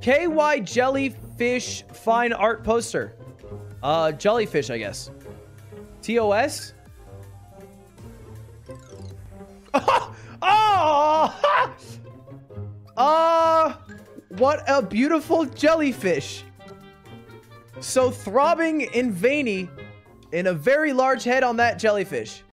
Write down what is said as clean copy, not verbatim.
KY jellyfish fine art poster. Jellyfish, I guess. TOS? What a beautiful jellyfish. So throbbing in veiny in a very large head on that jellyfish.